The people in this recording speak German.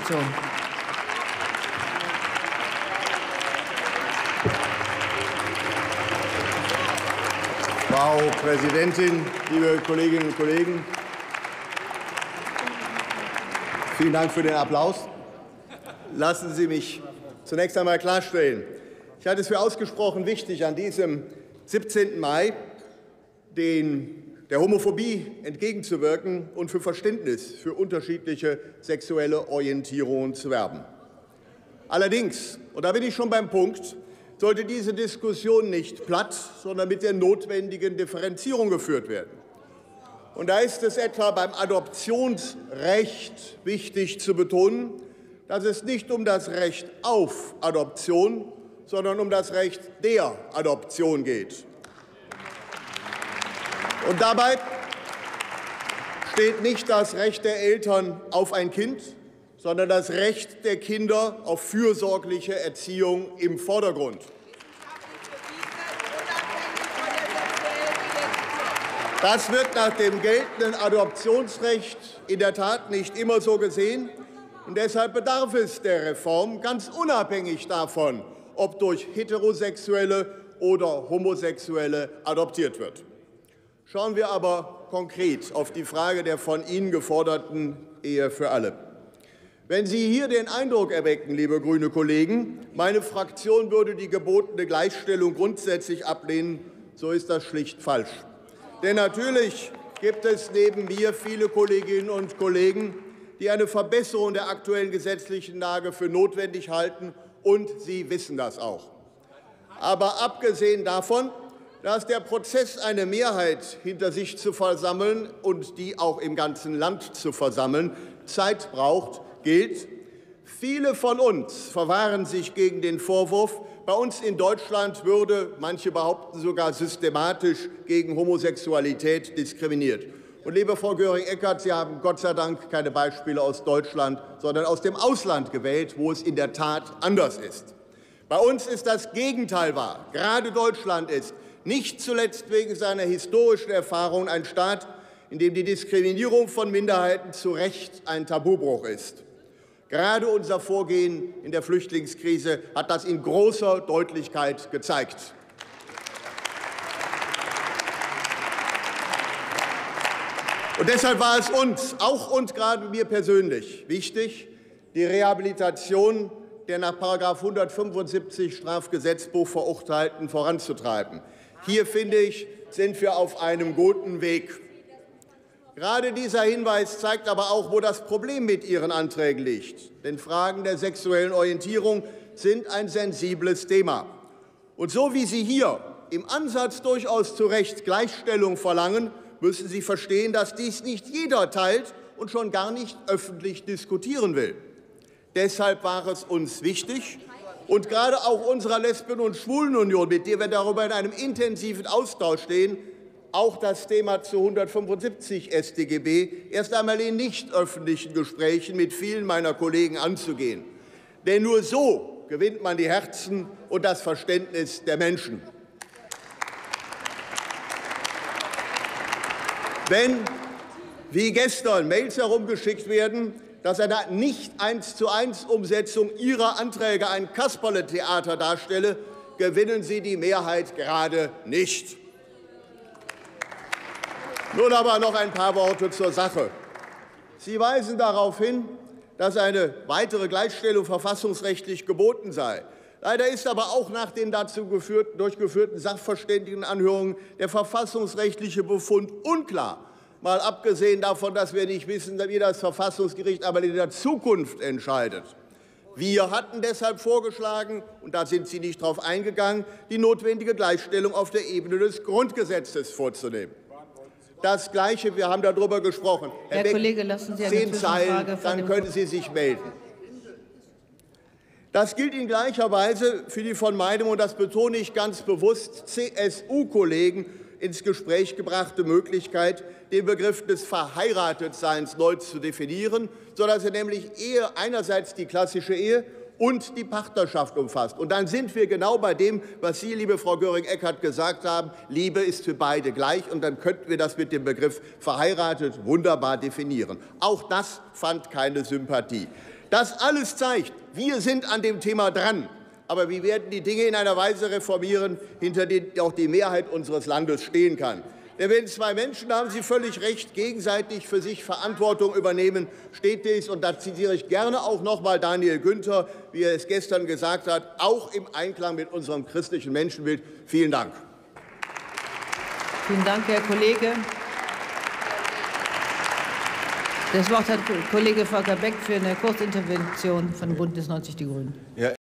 Fraktion. Frau Präsidentin, liebe Kolleginnen und Kollegen! Vielen Dank für den Applaus. Lassen Sie mich zunächst einmal klarstellen: Ich halte es für ausgesprochen wichtig, an diesem 17. Mai der Homophobie entgegenzuwirken und für Verständnis für unterschiedliche sexuelle Orientierungen zu werben. Allerdings, und da bin ich schon beim Punkt, sollte diese Diskussion nicht platt, sondern mit der notwendigen Differenzierung geführt werden. Und da ist es etwa beim Adoptionsrecht wichtig zu betonen, dass es nicht um das Recht auf Adoption, sondern um das Recht der Adoption geht. Und dabei steht nicht das Recht der Eltern auf ein Kind, sondern das Recht der Kinder auf fürsorgliche Erziehung im Vordergrund. Das wird nach dem geltenden Adoptionsrecht in der Tat nicht immer so gesehen. Und deshalb bedarf es der Reform, ganz unabhängig davon, ob durch Heterosexuelle oder Homosexuelle adoptiert wird. Schauen wir aber konkret auf die Frage der von Ihnen geforderten Ehe für alle. Wenn Sie hier den Eindruck erwecken, liebe grüne Kollegen, meine Fraktion würde die gebotene Gleichstellung grundsätzlich ablehnen, so ist das schlicht falsch. Denn natürlich gibt es neben mir viele Kolleginnen und Kollegen, die eine Verbesserung der aktuellen gesetzlichen Lage für notwendig halten, und Sie wissen das auch. Aber abgesehen davon, dass der Prozess, eine Mehrheit hinter sich zu versammeln und die auch im ganzen Land zu versammeln, Zeit braucht, gilt: Viele von uns verwahren sich gegen den Vorwurf, bei uns in Deutschland würde, manche behaupten sogar systematisch, gegen Homosexualität diskriminiert. Und, liebe Frau Göring-Eckardt, Sie haben Gott sei Dank keine Beispiele aus Deutschland, sondern aus dem Ausland gewählt, wo es in der Tat anders ist. Bei uns ist das Gegenteil wahr. Gerade Deutschland ist, nicht zuletzt wegen seiner historischen Erfahrung, ein Staat, in dem die Diskriminierung von Minderheiten zu Recht ein Tabubruch ist. Gerade unser Vorgehen in der Flüchtlingskrise hat das in großer Deutlichkeit gezeigt. Und deshalb war es uns, auch und gerade mir persönlich, wichtig, die Rehabilitation der nach § 175 Strafgesetzbuch Verurteilten voranzutreiben. Hier, finde ich, sind wir auf einem guten Weg. Gerade dieser Hinweis zeigt aber auch, wo das Problem mit Ihren Anträgen liegt. Denn Fragen der sexuellen Orientierung sind ein sensibles Thema. Und so wie Sie hier im Ansatz durchaus zu Recht Gleichstellung verlangen, müssen Sie verstehen, dass dies nicht jeder teilt und schon gar nicht öffentlich diskutieren will. Deshalb war es uns wichtig, und gerade auch unserer Lesben- und Schwulenunion, mit der wir darüber in einem intensiven Austausch stehen, auch das Thema zu 175 StGB erst einmal in nicht öffentlichen Gesprächen mit vielen meiner Kollegen anzugehen. Denn nur so gewinnt man die Herzen und das Verständnis der Menschen. Wenn, wie gestern, Mails herumgeschickt werden, dass eine nicht 1:1 Umsetzung Ihrer Anträge ein Kasperletheater darstelle, gewinnen Sie die Mehrheit gerade nicht. Nun aber noch ein paar Worte zur Sache. Sie weisen darauf hin, dass eine weitere Gleichstellung verfassungsrechtlich geboten sei. Leider ist aber auch nach den dazu durchgeführten Sachverständigenanhörungen der verfassungsrechtliche Befund unklar. Mal abgesehen davon, dass wir nicht wissen, wie das Verfassungsgericht aber in der Zukunft entscheidet. Wir hatten deshalb vorgeschlagen, und da sind Sie nicht darauf eingegangen, die notwendige Gleichstellung auf der Ebene des Grundgesetzes vorzunehmen. Das Gleiche, wir haben darüber gesprochen. Herr Kollege, lassen Sie eine 10 Zeilen, Zwischenfrage dann können Sie sich melden. Das gilt in gleicher Weise für die von meinem, und das betone ich ganz bewusst, CSU-Kollegen ins Gespräch gebrachte Möglichkeit, den Begriff des Verheiratetseins neu zu definieren, sodass er nämlich Ehe, einerseits die klassische Ehe und die Partnerschaft umfasst. Und dann sind wir genau bei dem, was Sie, liebe Frau Göring-Eckardt, gesagt haben: Liebe ist für beide gleich. Und dann könnten wir das mit dem Begriff verheiratet wunderbar definieren. Auch das fand keine Sympathie. Das alles zeigt, wir sind an dem Thema dran. Aber wir werden die Dinge in einer Weise reformieren, hinter denen auch die Mehrheit unseres Landes stehen kann. Denn wenn zwei Menschen, da haben Sie völlig recht, gegenseitig für sich Verantwortung übernehmen, steht dies, und da zitiere ich gerne auch noch einmal Daniel Günther, wie er es gestern gesagt hat, auch im Einklang mit unserem christlichen Menschenbild. Vielen Dank. Vielen Dank, Herr Kollege. Das Wort hat Kollege Volker Beck für eine Kurzintervention von Bündnis 90 Die Grünen. Ja.